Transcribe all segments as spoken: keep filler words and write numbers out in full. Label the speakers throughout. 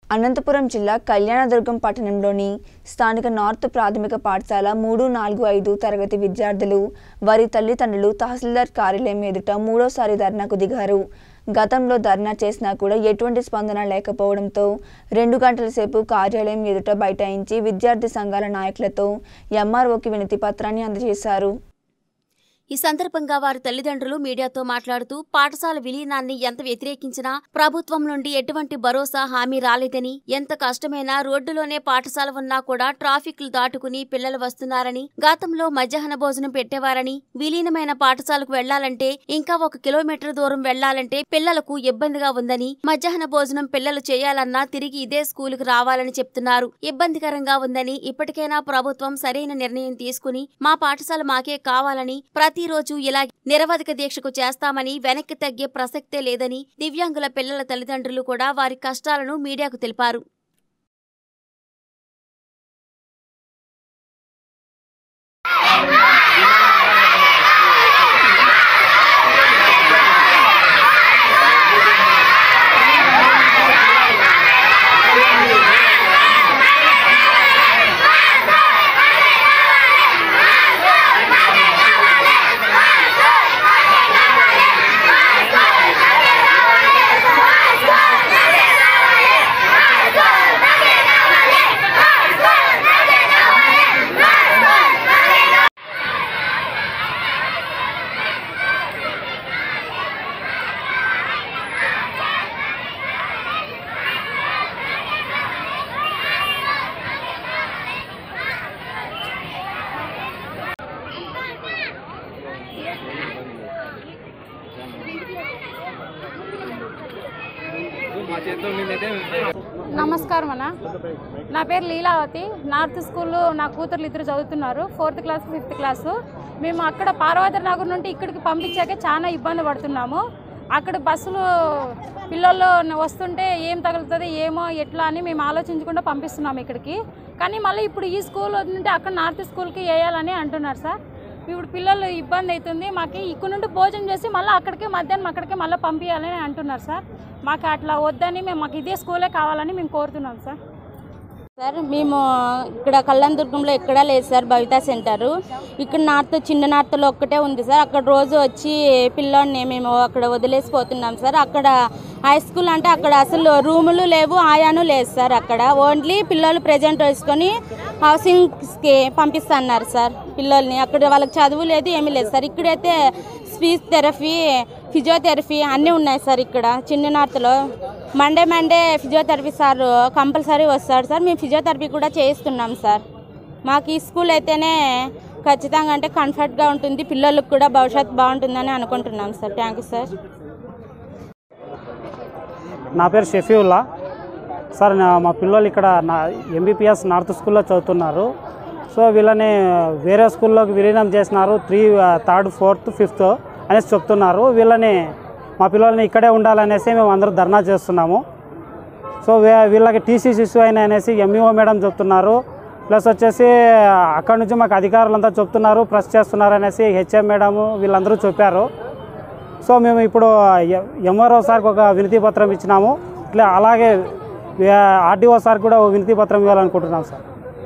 Speaker 1: అనంతపురం జిల్లా కళ్యాణదుర్గం పట్టణంలోని స్థానిక నార్త్ ప్రాథమిక పాఠశాల మూడు నాలుగు ఐదు తరగతి విద్యార్థులు వారి తల్లిదండ్రులు తహసీల్దార్ కార్యాలయం ఎదుట మూడోసారి ధర్నాకు దిగారు. గతంలో ధర్నా చేసినా కూడా ఎటువంటి స్పందన లేకపోవడంతో రెండు గంటల సేపు కార్యాలయం ఎదుట బైఠాయించి విద్యార్థి సంఘాల నాయకులతో ఎంఆర్ఓకి వినతి పత్రాన్ని అందజేశారు.
Speaker 2: ఈ సందర్భంగా వారి తల్లిదండ్రులు మీడియాతో మాట్లాడుతూ పాఠశాల విలీనాన్ని ఎంత వ్యతిరేకించినా ప్రభుత్వం నుండి ఎటువంటి భరోసా హామీ రాలేదని, ఎంత కష్టమైనా రోడ్డులోనే పాఠశాల ఉన్నా కూడా ట్రాఫిక్లు దాటుకుని పిల్లలు వస్తున్నారని, గతంలో మధ్యాహ్న భోజనం పెట్టేవారని, విలీనమైన పాఠశాలకు వెళ్లాలంటే ఇంకా ఒక కిలోమీటర్ దూరం వెళ్లాలంటే పిల్లలకు ఇబ్బందిగా ఉందని, మధ్యాహ్న భోజనం పిల్లలు చేయాలన్నా తిరిగి ఇదే స్కూలుకు రావాలని చెప్తున్నారు. ఇబ్బందికరంగా ఉందని, ఇప్పటికైనా ప్రభుత్వం సరైన నిర్ణయం తీసుకుని మా పాఠశాల మాకే కావాలని, ప్రతిరోజు ఇలా నిరవధిక దీక్షకు చేస్తామని, వెనక్కి తగ్గే ప్రసక్తే లేదని దివ్యాంగుల పిల్లల తల్లిదండ్రులు కూడా వారి కష్టాలను మీడియాకు తెలిపారు.
Speaker 3: నమస్కారం అన్న, నా పేరు లీలావతి. నార్త్ స్కూల్లో నా కూతుర్లు ఇద్దరు చదువుతున్నారు, ఫోర్త్ క్లాస్ ఫిఫ్త్ క్లాసు. మేము అక్కడ పార్వతి నగర్ నుండి ఇక్కడికి పంపించాక చాలా ఇబ్బంది పడుతున్నాము. అక్కడ బస్సులు పిల్లలు వస్తుంటే ఏం తగులుతుంది ఏమో ఎట్లా అని మేము ఆలోచించకుండా పంపిస్తున్నాము ఇక్కడికి. కానీ మళ్ళీ ఇప్పుడు ఈ స్కూల్ నుండి అక్కడ నార్త్ స్కూల్కి వేయాలని అంటున్నారు సార్. ఇప్పుడు పిల్లలు ఇబ్బంది అవుతుంది మాకు. ఇక్కడ నుండి భోజనం చేసి మళ్ళీ అక్కడికి మధ్యాహ్నం అక్కడికి మళ్ళీ పంపించాలని అంటున్నారు సార్. మాకు అట్లా వద్దని మేము మాకు ఇదే స్కూలే కావాలని మేము కోరుతున్నాం సార్.
Speaker 4: సార్ మేము ఇక్కడ కళ్యాణదుర్గంలో ఎక్కడా లేదు సార్ భవితా సెంటరు. ఇక్కడ నార్త్ చిన్న నార్త్లో ఒక్కటే ఉంది సార్. అక్కడ రోజు వచ్చి పిల్లోడిని మేము అక్కడ వదిలేసిపోతున్నాం సార్. అక్కడ హై స్కూల్ అంటే అక్కడ అసలు రూములు లేవు, ఆయాను లేదు సార్. అక్కడ ఓన్లీ పిల్లలు ప్రెజెంట్ వేసుకొని హౌసింగ్స్కి పంపిస్తున్నారు సార్ పిల్లల్ని. అక్కడ వాళ్ళకి చదువు లేదు, ఏమీ లేదు సార్. ఇక్కడైతే స్పీచ్ థెరపీ, ఫిజియోథెరపీ అన్నీ ఉన్నాయి సార్. ఇక్కడ చిన్న నార్త్లో Monday Monday physiotherapy sir compulsory వస్తాడు సార్. మేము ఫిజియోథెరపీ కూడా చేయిస్తున్నాం సార్. మాకు ఈ స్కూల్ అయితేనే ఖచ్చితంగా అంటే కంఫర్ట్గా ఉంటుంది, పిల్లలకు కూడా భవిష్యత్తు బాగుంటుందని అనుకుంటున్నాం సార్. Thank you sir.
Speaker 5: నా పేరు షఫీవుల్లా సార్. మా పిల్లలు ఇక్కడ నా ఎంబీపీఎస్ నార్త్ స్కూల్లో చదువుతున్నారు. సో వీళ్ళని వేరే స్కూల్లోకి విలీనం చేసినారు, త్రీ థర్డ్ ఫోర్త్ ఫిఫ్త్ అనేసి చెప్తున్నారు. వీళ్ళని మా పిల్లల్ని ఇక్కడే ఉండాలనేసి మేము అందరూ ధర్నా చేస్తున్నాము. సో వీళ్ళకి టీసీసీ ఇష్యూ అయినా అనేసి ఎంఈఓ మేడం చెప్తున్నారు. ప్లస్ వచ్చేసి అక్కడి నుంచి మాకు అధికారులంతా చెప్తున్నారు, ప్రెస్ చేస్తున్నారు అనేసి హెచ్ఎం మేడము వీళ్ళందరూ చెప్పారు. సో మేము ఇప్పుడు ఎంఆర్ఓ సార్కి ఒక వినతి పత్రం ఇచ్చినాము. ఇట్లా అలాగే ఆర్డీఓ సార్ కూడా ఒక వినతి పత్రం ఇవ్వాలనుకుంటున్నాం సార్.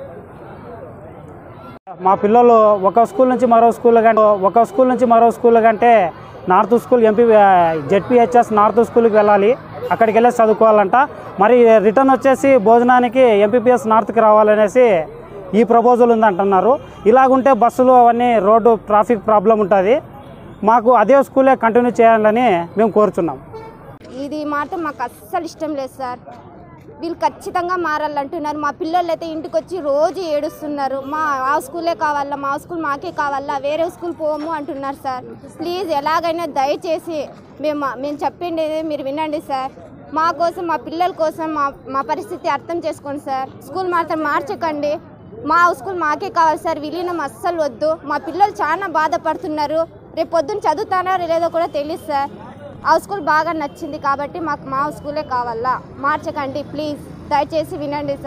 Speaker 5: మా పిల్లలు ఒక స్కూల్ నుంచి మరో స్కూల్ కంటే ఒక స్కూల్ నుంచి మరో స్కూల్ కంటే north school MP ZPHS north స్కూల్కి వెళ్ళాలి, అక్కడికి వెళ్ళి చదువుకోవాలంట. మరి రిటర్న్ వచ్చేసి భోజనానికి ఎంపీపీఎస్ నార్త్కి రావాలనేసి ఈ ప్రపోజల్ ఉందంటున్నారు. ఇలాగుంటే బస్సులు అవన్నీ రోడ్డు ట్రాఫిక్ ప్రాబ్లం ఉంటుంది. మాకు అదే స్కూలే కంటిన్యూ చేయాలని మేము కోరుచున్నాం.
Speaker 6: ఇది మాత్రం మాకు అస్సలు ఇష్టం లేదు సార్. వీళ్ళు ఖచ్చితంగా మారాలంటున్నారు. మా పిల్లలు అయితే ఇంటికి వచ్చి రోజు ఏడుస్తున్నారు, మా ఆ స్కూలే కావాలా, మా స్కూల్ మాకే కావాలా, వేరే స్కూల్ పోము అంటున్నారు సార్. ప్లీజ్ ఎలాగైనా దయచేసి మేము మేము చెప్పిండేది మీరు వినండి సార్. మా కోసం, మా పిల్లల కోసం మా మా పరిస్థితి అర్థం చేసుకోండి సార్. స్కూల్ మాత్రం మార్చకండి, మా స్కూల్ మాకే కావాలి సార్. విలీనం అస్సలు వద్దు. మా పిల్లలు చాలా బాధపడుతున్నారు. రేపు పొద్దున్న చదువుతారో లేదో కూడా తెలియదు సార్. ఆ స్కూల్ బాగా నచ్చింది కాబట్టి మాకు మా స్కూలే కావాలా, మార్చకండి ప్లీజ్, దయచేసి వినండి సార్.